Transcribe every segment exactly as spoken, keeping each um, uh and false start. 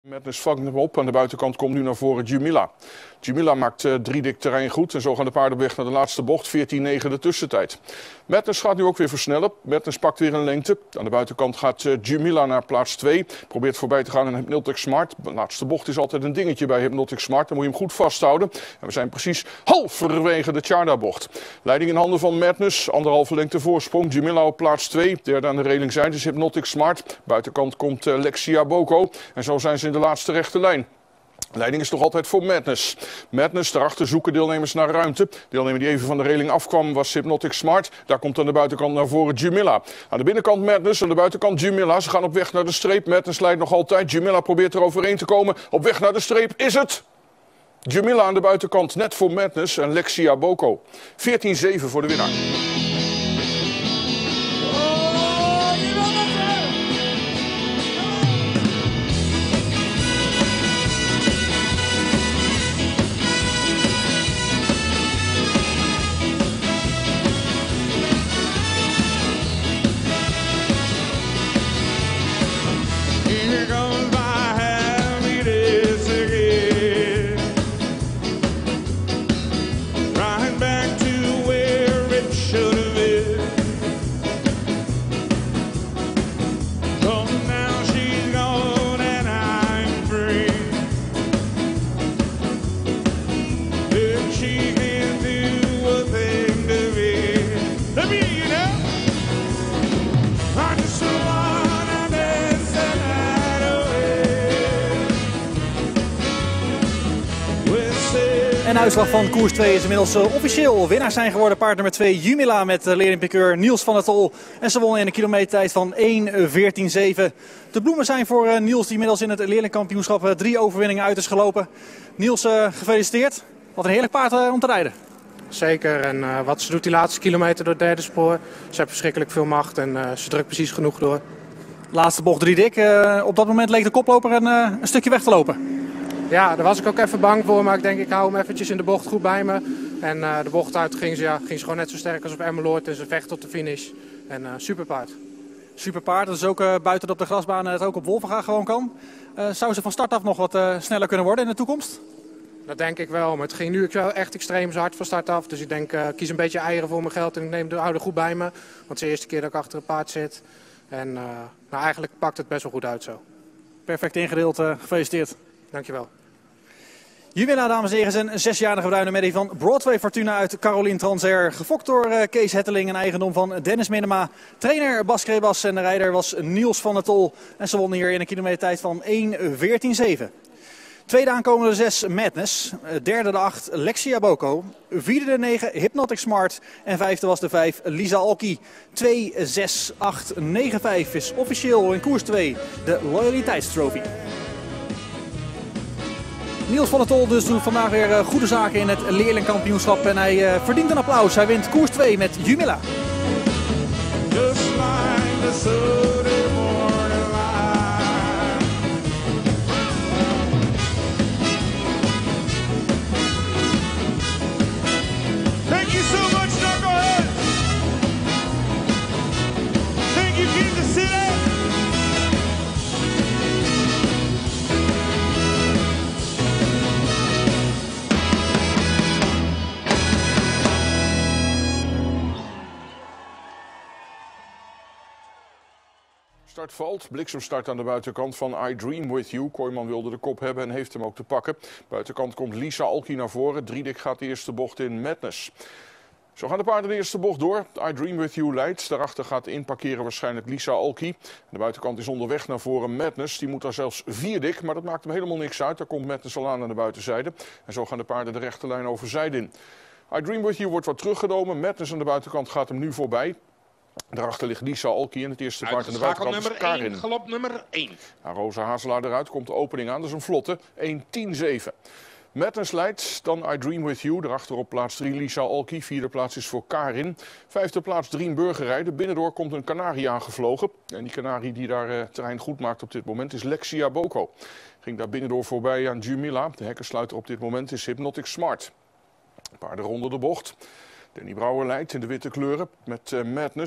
Madness vangt hem op. Aan de buitenkant komt nu naar voren Jumila. Jumila maakt uh, drie dik terrein goed en zo gaan de paarden weg naar de laatste bocht. veertien negen de tussentijd. Madness gaat nu ook weer versnellen. Madness pakt weer een lengte. Aan de buitenkant gaat uh, Jumila naar plaats twee. Probeert voorbij te gaan aan Hypnotic Smart. De laatste bocht is altijd een dingetje bij Hypnotic Smart. Dan moet je hem goed vasthouden. En we zijn precies halverwege de Tjarda-bocht. Leiding in handen van Madness. Anderhalve lengte voorsprong. Jumila op plaats twee. Derde aan de relingzijde is Hypnotic Smart. Buitenkant komt uh, Lexia Boko. En zo zijn ze in de laatste rechte lijn. Leiding is nog altijd voor Madness. Madness, daarachter zoeken deelnemers naar ruimte. Deelnemer die even van de reling afkwam was Hypnotic Smart. Daar komt aan de buitenkant naar voren Jumila. Aan de binnenkant Madness, aan de buitenkant Jumila. Ze gaan op weg naar de streep. Madness leidt nog altijd. Jumila probeert er overheen te komen. Op weg naar de streep is het Jumila aan de buitenkant, net voor Madness en Lexia Boko. veertien zeven voor de winnaar. En de uitslag van koers twee is inmiddels uh, officieel. Winnaars zijn geworden paard nummer twee Jumila met uh, leerlingpiqueur Niels van der Tol. En ze wonnen in een kilometertijd van één veertien zeven. De bloemen zijn voor uh, Niels die inmiddels in het leerlingkampioenschap uh, drie overwinningen uit is gelopen. Niels, uh, gefeliciteerd. Wat een heerlijk paard uh, om te rijden. Zeker. En uh, wat ze doet die laatste kilometer door het derde spoor. Ze heeft verschrikkelijk veel macht en uh, ze drukt precies genoeg door. Laatste bocht drie dik. Uh, op dat moment leek de koploper een, uh, een stukje weg te lopen. Ja, daar was ik ook even bang voor, maar ik denk ik hou hem eventjes in de bocht goed bij me. En uh, de bocht uit ging ze, ja, ging ze gewoon net zo sterk als op Emmeloord en ze vecht tot de finish. En uh, super paard. Super paard, dat is ook uh, buiten op de grasbaan het ook op Wolvenga gewoon kan. Uh, zou ze van start af nog wat uh, sneller kunnen worden in de toekomst? Dat denk ik wel, maar het ging nu wel echt extreem hard van start af. Dus ik denk, uh, kies een beetje eieren voor mijn geld en ik neem de oude goed bij me. Want het is de eerste keer dat ik achter een paard zit. En uh, nou, eigenlijk pakt het best wel goed uit zo. Perfect ingedeeld, uh, gefeliciteerd. Dankjewel. Jumila, dames en heren, is een zesjarige bruine merrie van Broadway Fortuna uit Caroline Transair. Gefokt door uh, Kees Hetteling, een eigendom van Dennis Minema. Trainer Bas Krebas en de rijder was Niels van der Tol. En ze wonnen hier in een kilometertijd van één veertien zeven. Tweede aankomende zes Madness, derde de acht Lexia Boko, vierde de negen Hypnotic Smart en vijfde was de vijf Lisa Alki. twee, zes, acht, negen, vijf is officieel in koers twee de loyaliteitstrofee. Niels van der Tol dus doet vandaag weer goede zaken in het leerlingkampioenschap en hij uh, verdient een applaus. Hij wint koers twee met Jumila. Start valt, bliksemstart aan de buitenkant van I Dream With You. Kooijman wilde de kop hebben en heeft hem ook te pakken. Buitenkant komt Lisa Alki naar voren. Driedik gaat de eerste bocht in Madness. Zo gaan de paarden de eerste bocht door. I Dream With You leidt. Daarachter gaat inparkeren waarschijnlijk Lisa Alki. De buitenkant is onderweg naar voren Madness. Die moet daar zelfs vierdik, maar dat maakt hem helemaal niks uit. Daar komt Madness al aan aan de buitenzijde. En zo gaan de paarden de rechte lijn over zijde in. I Dream With You wordt wat teruggenomen. Madness aan de buitenkant gaat hem nu voorbij. Daarachter ligt Lisa Alki en het eerste paard aan de buitenkant is Karin. Galop nummer één. Nou, Rosa Hazelaar eruit, komt de opening aan. Dat is een vlotte, één tien zeven. Madness leidt, dan I Dream With You. Daarachter op plaats drie Lisa Alki. Vierde plaats is voor Karin. Vijfde plaats Drien Burgerrijden. Binnendoor komt een kanarie aangevlogen. En die kanarie die daar uh, terrein goed maakt op dit moment is Lexia Boko. Ging daar binnendoor voorbij aan Jumila. De hekkensluiter op dit moment is Hypnotic Smart. Paarden ronden de bocht. Danny Brouwer leidt in de witte kleuren met uh, Madness.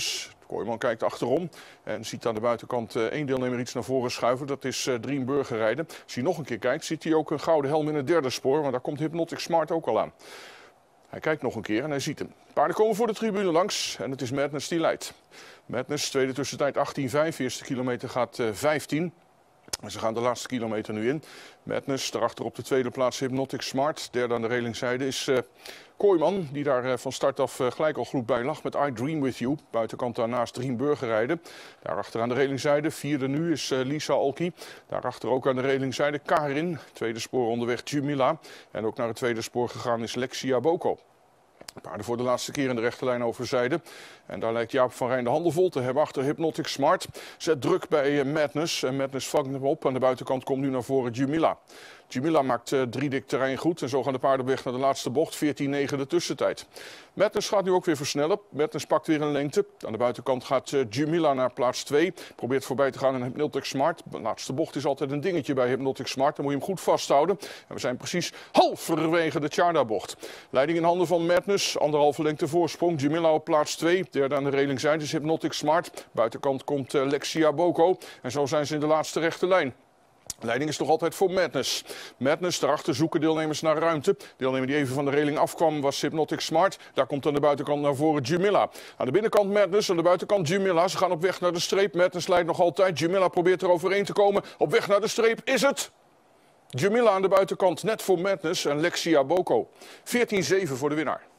Kooijman kijkt achterom en ziet aan de buitenkant uh, één deelnemer iets naar voren schuiven. Dat is uh, Driem Burgerrijden. Als hij nog een keer kijkt, ziet hij ook een gouden helm in het derde spoor. Maar daar komt Hypnotic Smart ook al aan. Hij kijkt nog een keer en hij ziet hem. Paarden komen voor de tribune langs en het is Madness die leidt. Madness, tweede tussentijd achttien vijf. Eerste kilometer gaat uh, vijftien. En ze gaan de laatste kilometer nu in. Madness, daarachter op de tweede plaats Hypnotic Smart. Derde aan de relingzijde is uh, Kooijman, die daar uh, van start af uh, gelijk al goed bij lag met I Dream With You. Buitenkant daarnaast Driem Burgerrijden. Daarachter aan de relingzijde, vierde nu is uh, Lisa Alki. Daarachter ook aan de relingzijde Karin. Tweede spoor onderweg Jumila. En ook naar het tweede spoor gegaan is Lexia Boko. Paarden voor de laatste keer in de rechterlijn overzijde. En daar lijkt Jaap van Rijn de handen vol te hebben achter Hypnotic Smart. Zet druk bij Madness. En Madness vangt hem op. Aan de buitenkant komt nu naar voren Jumila. Jumila maakt uh, drie dik terrein goed. En zo gaan de paarden weg naar de laatste bocht. veertien negen de tussentijd. Madness gaat nu ook weer versnellen. Madness pakt weer een lengte. Aan de buitenkant gaat uh, Jumila naar plaats twee. Probeert voorbij te gaan aan Hypnotic Smart. De laatste bocht is altijd een dingetje bij Hypnotic Smart. Dan moet je hem goed vasthouden. En we zijn precies halverwege de Tjarda-bocht. Leiding in handen van Madness. Anderhalve lengte voorsprong. Jumila op plaats twee. Derde aan de relingzijde is Hypnotic Smart. Buitenkant komt uh, Lexia Boko. En zo zijn ze in de laatste rechte lijn. Leiding is nog altijd voor Madness. Madness, daarachter zoeken deelnemers naar ruimte. Deelnemer die even van de reling afkwam was Hypnotic Smart. Daar komt aan de buitenkant naar voren Jumila. Aan de binnenkant Madness, aan de buitenkant Jumila. Ze gaan op weg naar de streep. Madness leidt nog altijd. Jumila probeert er overheen te komen. Op weg naar de streep is het Jumila aan de buitenkant. Net voor Madness en Lexia Boko. veertien zeven voor de winnaar.